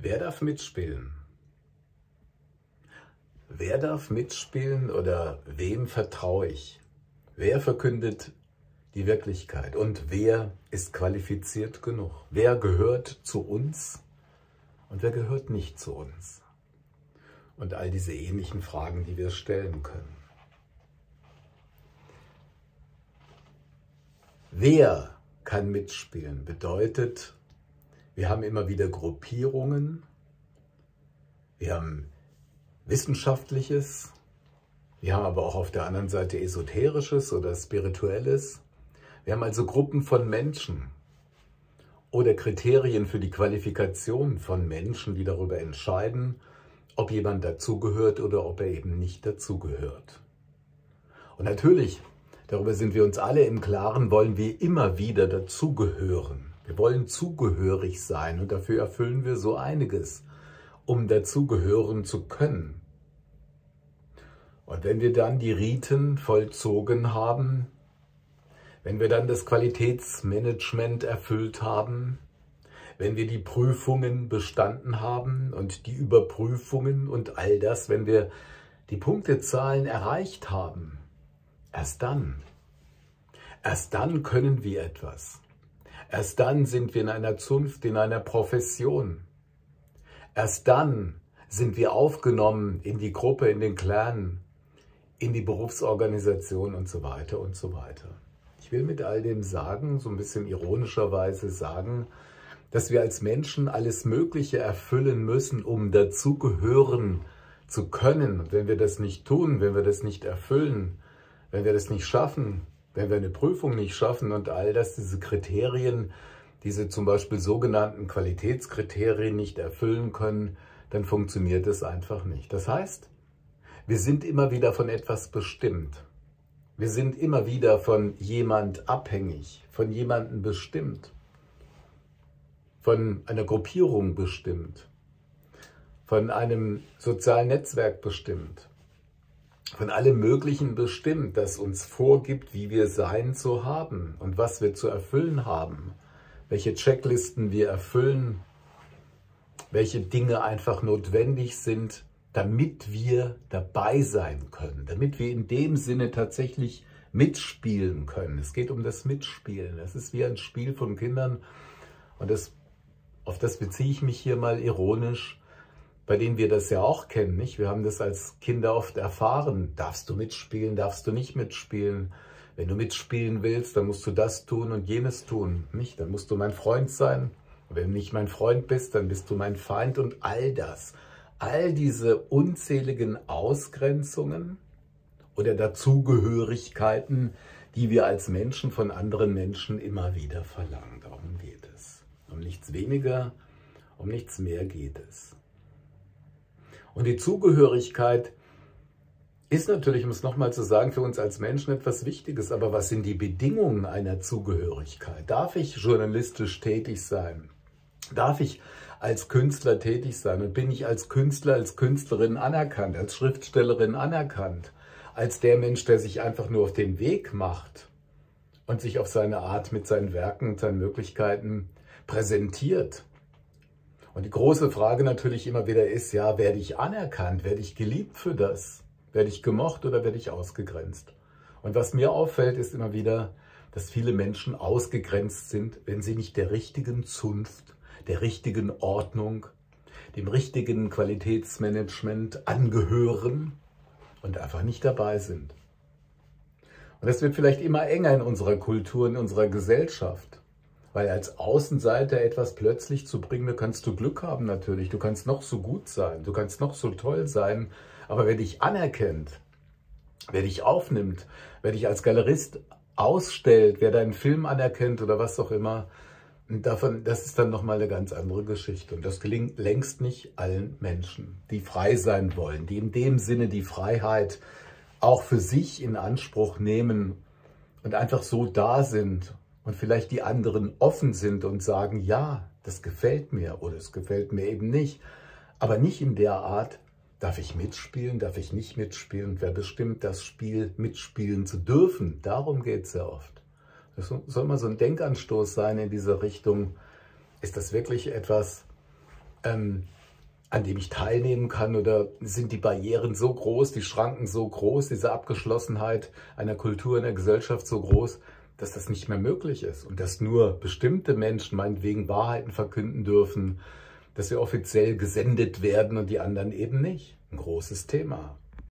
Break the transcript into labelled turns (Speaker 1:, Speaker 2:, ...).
Speaker 1: Wer darf mitspielen? Wer darf mitspielen oder wem vertraue ich? Wer verkündet die Wirklichkeit und wer ist qualifiziert genug? Wer gehört zu uns und wer gehört nicht zu uns? Und all diese ähnlichen Fragen, die wir stellen können. Wer kann mitspielen? Bedeutet, wir haben immer wieder Gruppierungen, wir haben Wissenschaftliches, wir haben aber auch auf der anderen Seite Esoterisches oder Spirituelles. Wir haben also Gruppen von Menschen oder Kriterien für die Qualifikation von Menschen, die darüber entscheiden, ob jemand dazugehört oder ob er eben nicht dazugehört. Und natürlich, darüber sind wir uns alle im Klaren, wollen wir immer wieder dazugehören. Wir wollen zugehörig sein und dafür erfüllen wir so einiges, um dazugehören zu können. Und wenn wir dann die Riten vollzogen haben, wenn wir dann das Qualitätsmanagement erfüllt haben, wenn wir die Prüfungen bestanden haben und die Überprüfungen und all das, wenn wir die Punktezahlen erreicht haben, erst dann können wir etwas. Erst dann sind wir in einer Zunft, in einer Profession. Erst dann sind wir aufgenommen in die Gruppe, in den Clan, in die Berufsorganisation und so weiter und so weiter. Ich will mit all dem sagen, so ein bisschen ironischerweise sagen, dass wir als Menschen alles Mögliche erfüllen müssen, um dazugehören zu können. Und wenn wir das nicht tun, wenn wir das nicht erfüllen, wenn wir das nicht schaffen, wenn wir eine Prüfung nicht schaffen und all das, diese Kriterien, diese zum Beispiel sogenannten Qualitätskriterien nicht erfüllen können, dann funktioniert es einfach nicht. Das heißt, wir sind immer wieder von etwas bestimmt. Wir sind immer wieder von jemand abhängig, von jemandem bestimmt, von einer Gruppierung bestimmt, von einem sozialen Netzwerk bestimmt, von allem Möglichen bestimmt, das uns vorgibt, wie wir sein zu haben und was wir zu erfüllen haben, welche Checklisten wir erfüllen, welche Dinge einfach notwendig sind, damit wir dabei sein können, damit wir in dem Sinne tatsächlich mitspielen können. Es geht um das Mitspielen. Es ist wie ein Spiel von Kindern und auf das beziehe ich mich hier mal ironisch, bei denen wir das ja auch kennen, nicht? Wir haben das als Kinder oft erfahren. Darfst du mitspielen, darfst du nicht mitspielen? Wenn du mitspielen willst, dann musst du das tun und jenes tun, nicht? Dann musst du mein Freund sein. Wenn du nicht mein Freund bist, dann bist du mein Feind und all das. All diese unzähligen Ausgrenzungen oder Dazugehörigkeiten, die wir als Menschen von anderen Menschen immer wieder verlangen. Darum geht es. Um nichts weniger, um nichts mehr geht es. Und die Zugehörigkeit ist natürlich, um es nochmal zu sagen, für uns als Menschen etwas Wichtiges. Aber was sind die Bedingungen einer Zugehörigkeit? Darf ich journalistisch tätig sein? Darf ich als Künstler tätig sein? Und bin ich als Künstler, als Künstlerin anerkannt, als Schriftstellerin anerkannt? Als der Mensch, der sich einfach nur auf den Weg macht und sich auf seine Art mit seinen Werken und seinen Möglichkeiten präsentiert? Und die große Frage natürlich immer wieder ist, ja, werde ich anerkannt, werde ich geliebt für das? Werde ich gemocht oder werde ich ausgegrenzt? Und was mir auffällt, ist immer wieder, dass viele Menschen ausgegrenzt sind, wenn sie nicht der richtigen Zunft, der richtigen Ordnung, dem richtigen Qualitätsmanagement angehören und einfach nicht dabei sind. Und das wird vielleicht immer enger in unserer Kultur, in unserer Gesellschaft. Weil als Außenseiter etwas plötzlich zu bringen, da kannst du Glück haben natürlich. Du kannst noch so gut sein, du kannst noch so toll sein. Aber wer dich anerkennt, wer dich aufnimmt, wer dich als Galerist ausstellt, wer deinen Film anerkennt oder was auch immer, das ist dann nochmal eine ganz andere Geschichte. Und das gelingt längst nicht allen Menschen, die frei sein wollen, die in dem Sinne die Freiheit auch für sich in Anspruch nehmen und einfach so da sind. Und vielleicht die anderen offen sind und sagen, ja, das gefällt mir oder es gefällt mir eben nicht. Aber nicht in der Art, darf ich mitspielen, darf ich nicht mitspielen? Und wer bestimmt, das Spiel mitspielen zu dürfen? Darum geht es sehr oft. Das soll mal so ein Denkanstoß sein in diese Richtung. Ist das wirklich etwas, an dem ich teilnehmen kann, oder sind die Barrieren so groß, die Schranken so groß, diese Abgeschlossenheit einer Kultur, einer Gesellschaft so groß, dass das nicht mehr möglich ist und dass nur bestimmte Menschen meinetwegen Wahrheiten verkünden dürfen, dass wir offiziell gesendet werden und die anderen eben nicht. Ein großes Thema.